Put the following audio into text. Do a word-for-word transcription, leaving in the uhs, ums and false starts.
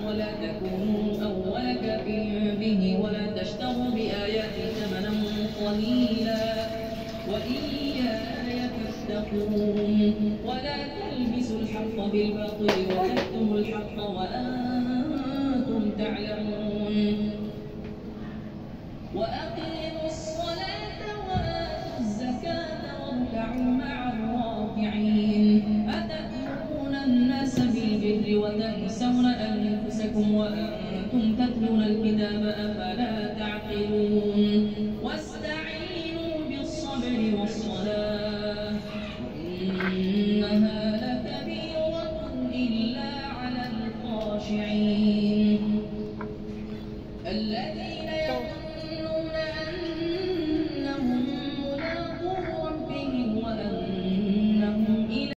ولا تكونوا أول كافر به ولا تشتروا بآياتي ثمنا قليلا وإياي فاتقون ولا تلبسوا الحق بالباطل وتكتموا الحق وأنتم تعلمون وأقيموا الصلاة وآتوا الزكاة واركعوا مع الراكعين أتأمرون الناس بالبر وتنسون أنفسكم وأنتم تتلون الكتاب أفلا تعقلون